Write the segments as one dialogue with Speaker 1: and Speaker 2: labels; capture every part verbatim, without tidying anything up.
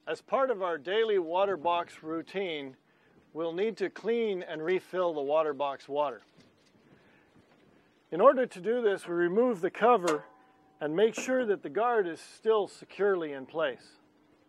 Speaker 1: as part of our daily water box routine, we'll need to clean and refill the water box water. In order to do this, we remove the cover and make sure that the guard is still securely in place.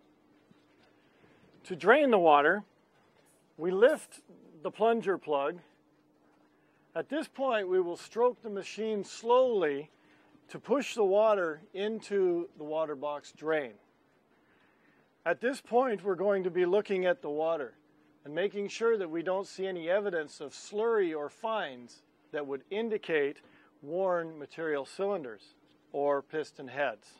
Speaker 1: To drain the water, we lift the plunger plug. At this point, we will stroke the machine slowly to push the water into the water box drain. At this point, we're going to be looking at the water and making sure that we don't see any evidence of slurry or fines that would indicate worn material cylinders or piston heads.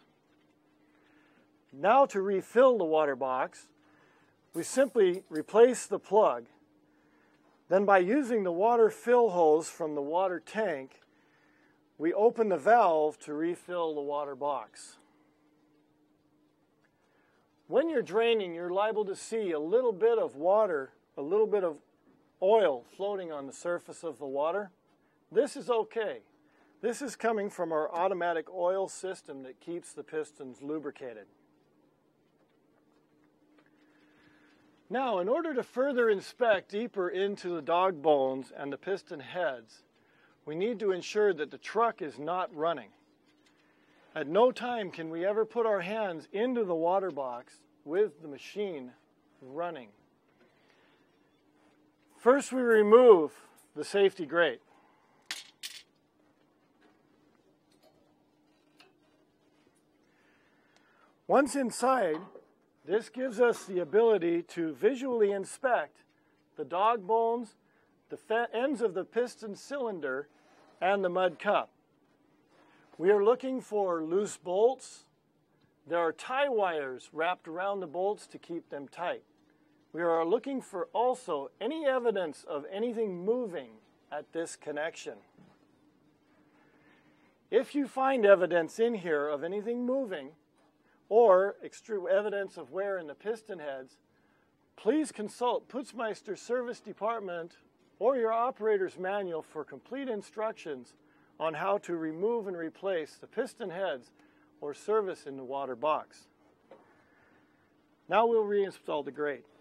Speaker 1: Now to refill the water box, we simply replace the plug. Then by using the water fill hose from the water tank, we open the valve to refill the water box. When you're draining, you're liable to see a little bit of water, a little bit of oil floating on the surface of the water. This is okay. This is coming from our automatic oil system that keeps the pistons lubricated. Now, in order to further inspect deeper into the dog bones and the piston heads, we need to ensure that the truck is not running. At no time can we ever put our hands into the water box with the machine running. First, we remove the safety grate. Once inside, this gives us the ability to visually inspect the dog bones, the ends of the piston cylinder, and the mud cup. We are looking for loose bolts. There are tie wires wrapped around the bolts to keep them tight. We are looking for also any evidence of anything moving at this connection. If you find evidence in here of anything moving, or extra evidence of wear in the piston heads, please consult Putzmeister Service Department or your operator's manual for complete instructions on how to remove and replace the piston heads or service in the water box. Now we'll reinstall the grate.